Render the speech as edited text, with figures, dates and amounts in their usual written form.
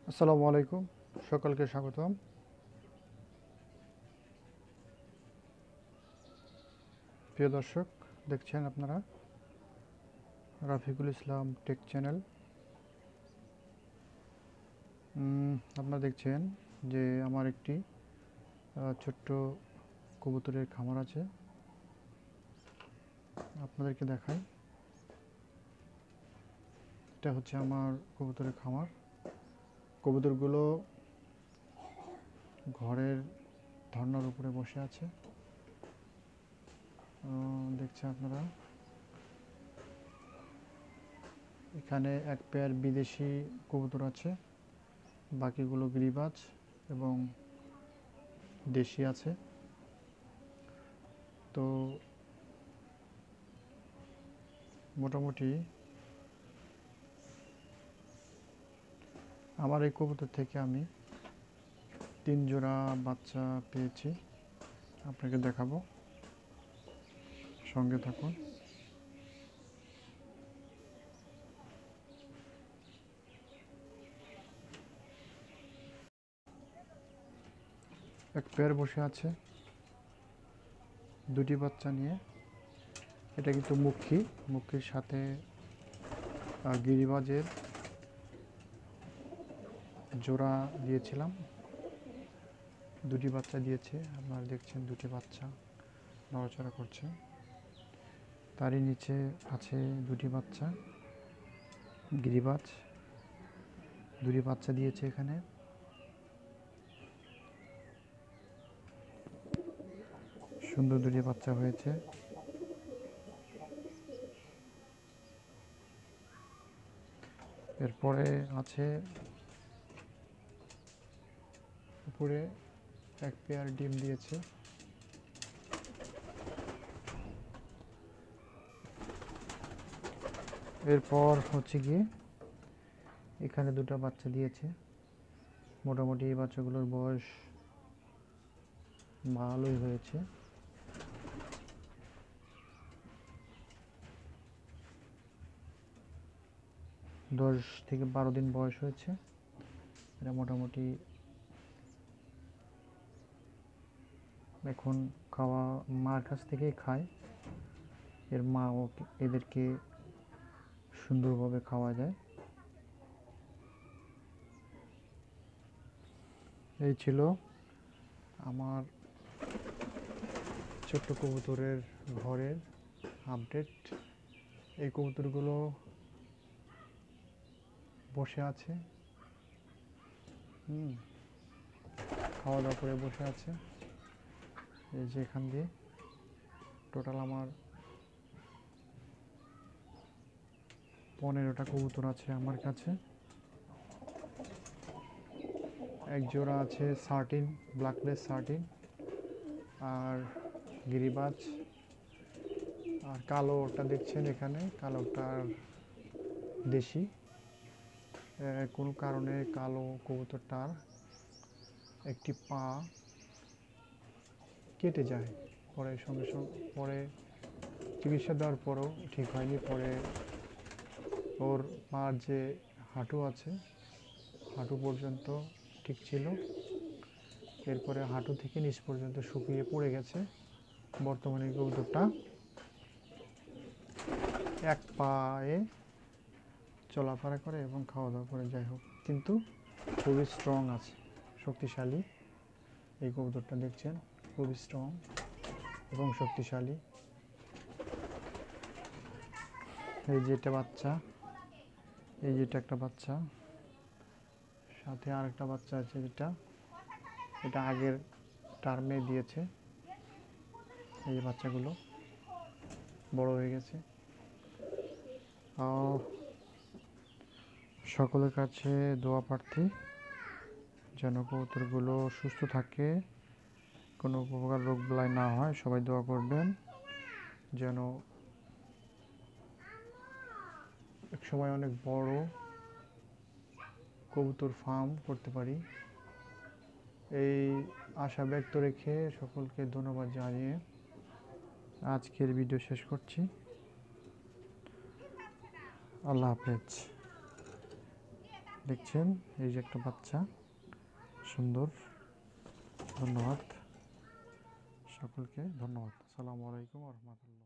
আসসালামু আলাইকুম, সকলকে স্বাগতম। প্রিয় দর্শক, দেখছেন আপনারা রাফিকুল ইসলাম টেক চ্যানেল। আপনারা দেখছেন যে আমার একটি ছোট্ট কবুতরের খামার আছে। আপনাদেরকে দেখাই, এটা হচ্ছে আমার কবুতরের খামার। কবুতরগুলো ঘরের ধর্নার উপরে বসে আছে, দেখছেন আপনারা। এখানে এক পেয়ার বিদেশি কবুতর আছে, বাকিগুলো গিরিবাজ এবং দেশি আছে। তো মোটামুটি আমার এই কবুতর থেকে আমি 3 জোড়া বাচ্চা পেয়েছি, আপনাকে দেখাবো, সঙ্গে থাকুন। এক পেয়ার বসে আছে দুটি বাচ্চা নিয়ে। এটা কিন্তু মুখির সাথে গিরিবাজের জোড়া দিয়েছিলাম, দুটি বাচ্চা দিয়েছে। আপনারা দেখছেন দুটি বাচ্চা নড়াচড়া করছে। তারই নিচে আছে দুটি বাচ্চা গিরিবাজ, দুটি বাচ্চা দিয়েছে এখানে। সুন্দর দুটি বাচ্চা হয়েছে। এরপরে আছে উপরে এক পেয়ার ডিম দিয়েছে। এরপর হচ্ছে গিয়ে এখানে দুটো বাচ্চা দিয়েছে। মোটামুটি এই বাচ্চাগুলোর বয়স ভালোই হয়েছে। দশ থেকে 12 দিন বয়স হয়েছে। এরা মোটামুটি এখন খাওয়া মার কাছ থেকেই খায়। এর মা এদেরকে সুন্দরভাবে খাওয়া যায়। এই ছিল আমার ছোট্ট কবুতরের ঘরের আপডেট। এই কবুতরগুলো বসে আছে, খাওয়া দাওয়া করে বসে আছে। এই যে এখান দিয়ে টোটাল আমার 15টা কবুতর আছে আমার কাছে। এক জোড়া আছে সার্টিন, ব্ল্যাকলেস সার্টিন, আর গিরিবাজ। আর কালোটা দেখছেন এখানে, কালোটার দেশি। কোনো কারণে কালো কবুতরটার একটি পা কেটে যায়, পরে সঙ্গে সঙ্গে পরে চিকিৎসা দেওয়ার পরও ঠিক হয়নি। পরে ওর পার যে হাঁটু আছে, হাঁটু পর্যন্ত ঠিক ছিল, এরপরে হাঁটু থেকে নিচ পর্যন্ত শুকিয়ে পড়ে গেছে। বর্তমানে কবুতরটা এক পায়ে চলাফেরা করে এবং খাওয়া দাওয়া করে, যাই হোক, কিন্তু খুবই স্ট্রং আছে, শক্তিশালী। এই কবুতরটা দেখছেন খুবই স্ট্রং এবং শক্তিশালী। এই যে এটা বাচ্চা, এই যেটা একটা বাচ্চা, সাথে আর একটা বাচ্চা আছে, এটা আগের টার্মে দিয়েছে। এই যে বাচ্চাগুলো বড় হয়ে গেছে। সকলের কাছে দোয়া প্রার্থী যেন কবুতরগুলো সুস্থ থাকে, কোনো প্রকার রোগ বালাই না হয়। সবাই দোয়া করবেন যেন এক সময় অনেক বড় কবুতর ফার্ম করতে পারি, এই আশা ব্যক্ত রেখে সকলকে ধন্যবাদ জানিয়ে আজকের ভিডিও শেষ করছি। আল্লাহ হাফেজ। দেখছেন এই যে একটা বাচ্চা, সুন্দর। ধন্যবাদ সকলকে, ধন্যবাদ। আসসালামু আলাইকুম ওয়া রাহমাতুল্লাহ।